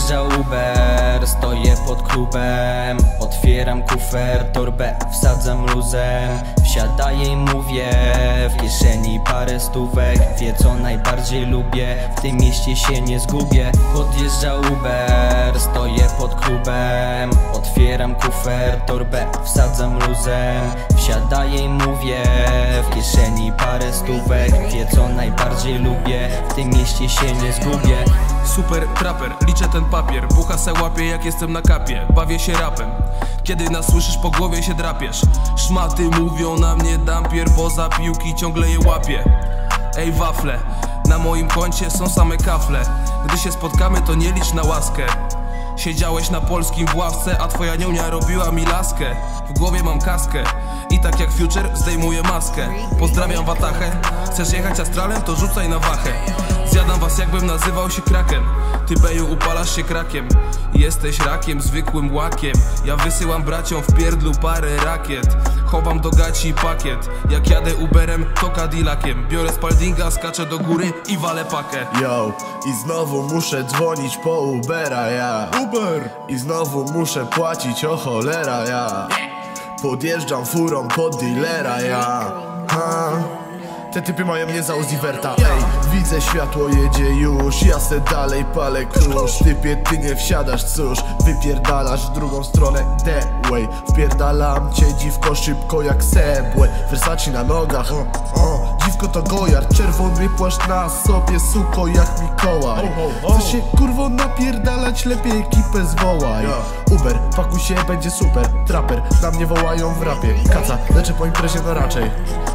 Podjeżdża Uber, stoję pod klubem. Otwieram kufer, torbę wsadzam luzem. Wsiadaję i mówię, w kieszeni parę stówek. Wie co najbardziej lubię, w tym mieście się nie zgubię. Podjeżdża Uber, stoję pod klubem. Otwieram kufer, torbę wsadzam luzem. Wsiadaję i mówię, w kieszeni parę stówek. Wie co najbardziej lubię, w tym mieście się nie zgubię. Super traper, liczę ten papier. Bucha se łapie jak jestem na kapie. Bawię się rapem, kiedy nas słyszysz po głowie się drapiesz. Szmaty mówią na mnie dampier, bo za piłki ciągle je łapię. Ej wafle, na moim koncie są same kafle. Gdy się spotkamy to nie licz na łaskę. Siedziałeś na polskim w ławce, a twoja niunia robiła mi laskę. W głowie mam kaskę i tak jak Future zdejmuję maskę. Pozdrawiam Watachę, chcesz jechać astralem to rzucaj na wachę. Zjadam was jakbym nazywał się kraken. Ty beju upalasz się krakiem. Jesteś rakiem, zwykłym łakiem. Ja wysyłam braciom w pierdlu parę rakiet. Chowam do gaci pakiet. Jak jadę Uberem to Cadillaciem. Biorę Spaldinga, skaczę do góry i walę pakę. Yo, i znowu muszę dzwonić po Ubera, ja. Uber! I znowu muszę płacić, o cholera, ja. Podjeżdżam furą pod dealera, ja. Ha. Te typy mają mnie za Uziverta. Ej, widzę światło, jedzie już. Ja se dalej palę kurz. Typie, ty nie wsiadasz, cóż. Wypierdalasz w drugą stronę, the way. Wpierdalam cię dziwko szybko jak Segway. Versace na nogach, dziwko to gojar. Czerwony płaszcz na sobie, suko jak Mikołaj. Chcesz się kurwo napierdalać, lepiej ekipę zwołaj. Uber, pakuj się, będzie super. Trapper, na mnie wołają w rapie. Kaca, lecę po imprezie, no raczej.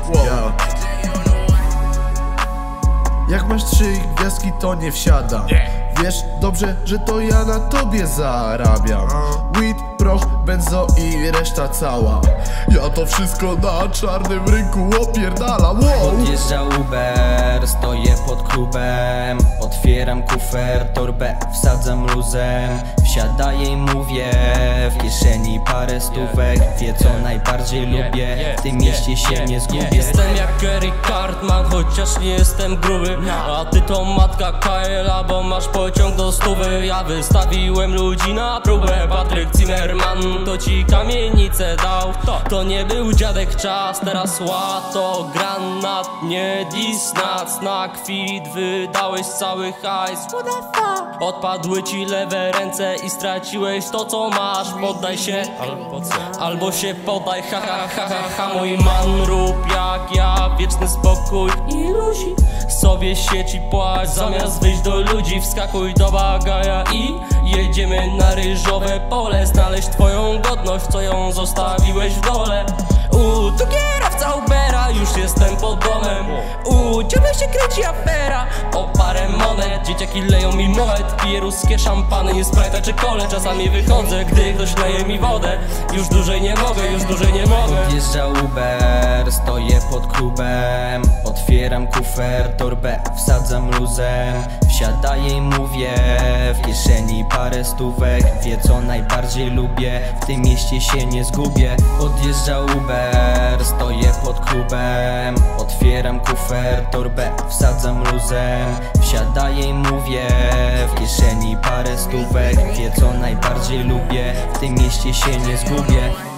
Jak masz 3 gwiazdki to nie wsiada. Wiesz dobrze, że to ja na tobie zarabiam. Weed, proch, benzo i reszta cała. Ja to wszystko na czarnym rynku opierdalam. Podjeżdża Uber, stoję pod klubem. Otwieram kufer, torbę wsadzam luzem. Wsiadaję i mówię, w kieszeni parę stówek. Wie co najbardziej lubię, w tym mieście się nie zgubię. Jestem jak Eric Cartman, chociaż nie jestem gruby. A ty to matka Kaela, bo masz pociąg do 100. Ja wystawiłem ludzi na próbę. Patryk Zimmerman to ci kamienicę dał. To nie był dziadek czas, teraz łato granat. Nie disnac, na kwit wydałeś cały hajs. Odpadły ci lewe ręce i straciłeś to co masz. Poddaj się, albo się poddaj. Ha ha ha ha ha. Mój man rób jak ja, wieczny spokój i luzik. Sobie sieć i płać, zamiast wyjść do ludzi. Wskakuj do bagaja i jedziemy na ryżowe pole. Znaleźć twoją godność, co ją zostawiłeś w dole. Tu kierowca Ubera, już jestem pod domem. Ciebie się kręci afera o parę monet. Dzieciaki leją mi moet, piję ruskie szampany, nie Sprite'a czy kole. Czasami wychodzę, gdy ktoś leje mi wodę. Już dłużej nie mogę, już dłużej nie mogę. Podjeżdża Uber, stoję pod klubem. Otwieram kufer, torbę wsadzam luzem. Wsiadaję i mówię, w kieszeni parę stówek. Wie co najbardziej lubię, w tym mieście się nie zgubię. Podjeżdża Uber, stoję pod klubem. Otwieram kufer, torbę wsadzam luzem. Wsiadaję i mówię, w kieszeni parę stówek. Wie co najbardziej lubię, w tym mieście się nie zgubię.